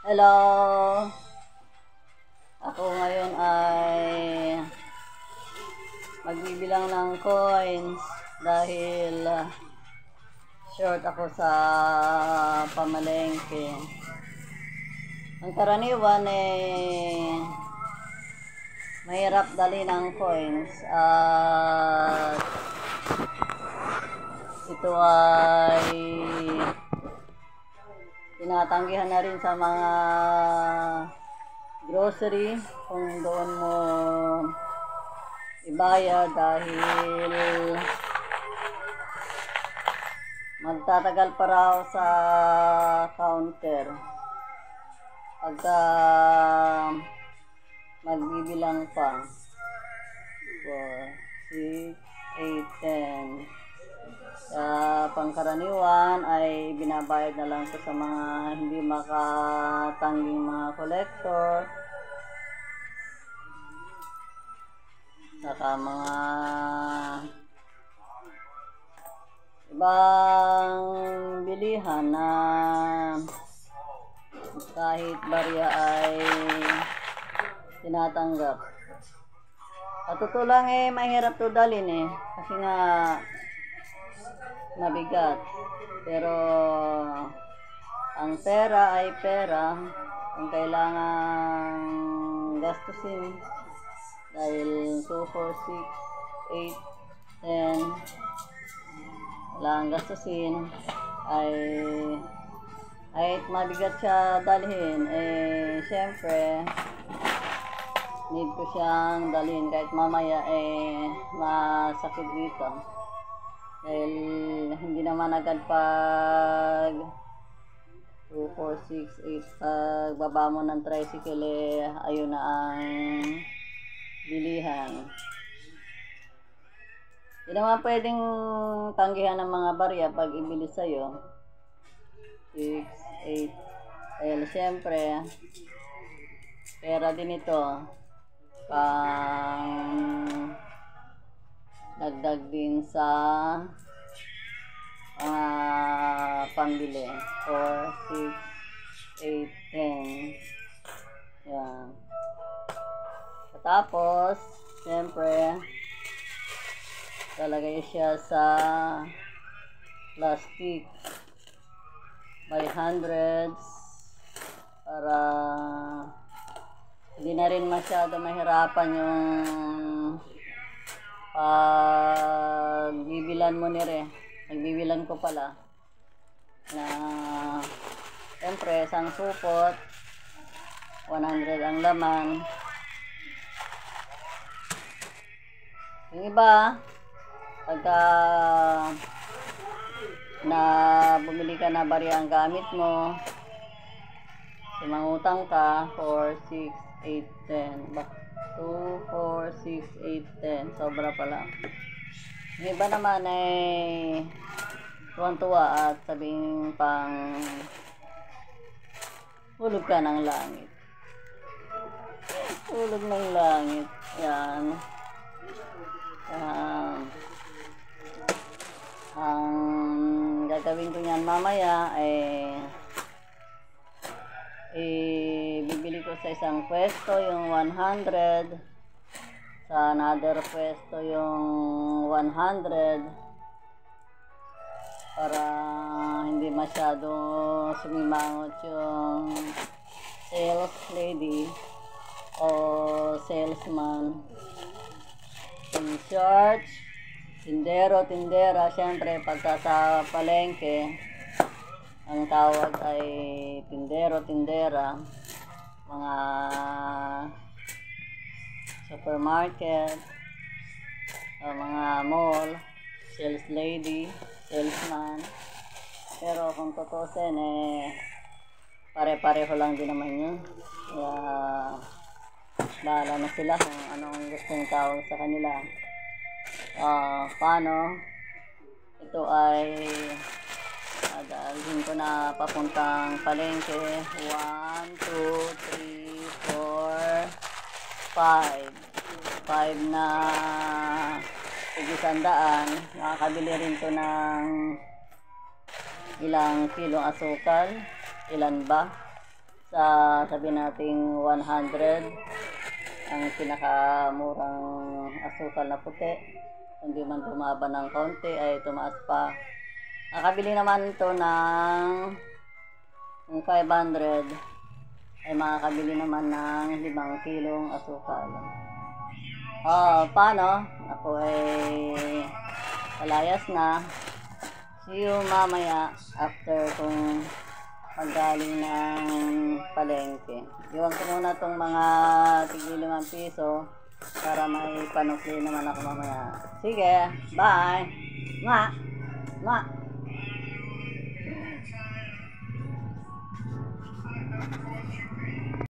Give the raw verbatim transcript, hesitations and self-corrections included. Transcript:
Hello! Ako ngayon ay magbibilang ng coins dahil uh, short ako sa pamalengke. Ang karaniwan eh mahirap dali ng coins at ito ay tinatanggihan na rin sa mga grocery kung doon mo ibayad dahil magtatagal pa raw sa counter pagka magbibilang pa. four, six, eight, ten. Sa pangkaraniwan ay binabayad na lang ito sa mga hindi makatangging mga collector, saka mga ibang bilihan na kahit barya ay tinatanggap. At totoo lang eh, mahirap to dalhin eh, kasi nga mabigat. Pero ang pera ay pera, ang kailangan gastusin dahil two, four, six, eight, ten lang gastusin ay ay mabigat siya dalhin eh syempre need ko siyang dalhin kahit mamaya eh masakit dito dahil hindi naman agad pag two, four, six, eight pag baba mo ng tricycle eh ayun na ang bilihan. Hindi naman pwedeng tanggihan ng mga barya pag ibili sa'yo. six, eight. Dahil siyempre, pera din ito. Pang dagdag din sa mga uh, pambili. four, six, eight, ten. Yan. Tapos, siyempre, talagay siya sa plastic by hundreds para hindi na rin masyado mahirapan yung pagbibilan mo nire. Nagbibilan ko pala na siyempre isang supot one hundred ang laman. Yung iba pagka na bumili ka na barya ang gamit mo, sumangutang ka four, six, eight, ten, two, four, six, eight, ten, sobra pala. Yung iba naman ay tuwan-tuwa at sabing pang hulog ka ng langit. Hulog ng langit. Yan. Um, ang gagawin ko niyan mamaya ay eh, bibili ko sa isang pwesto yung one hundred, sa another pwesto yung one hundred para hindi masyado sumimangot yung sales lady o salesman. In short, tindero, tindera, syempre pagka sa palengke, ang tawag ay tindero, tindera, mga supermarket, o mga mall, sales lady, salesman. Pero kung tutusin eh, pare-pareho lang din naman yun. Kaya, bahala na sila kung anong gustong tawag sa kanila. Uh, paano ito ay dadalhin ko na papuntang palengke. One, two, three, four, five. Five na tig-isandaan. Nakakabili rin to ng ilang kilong asukal. Ilan ba? sa sabi nating one hundred ang pinakamurang asukal na puti. Hindi man bumaba ng konti ay tumaas pa. Nakabili naman ito ng five hundred ay makakabili naman ng limang kilong asukal. Oh, paano? Ako ay palayas na. See you mamaya after kung paggaling ng palengke. Iwan ko muna itong mga tigil limang piso para may panukli naman ako mamaya. Sige, bye! Ma! Ma!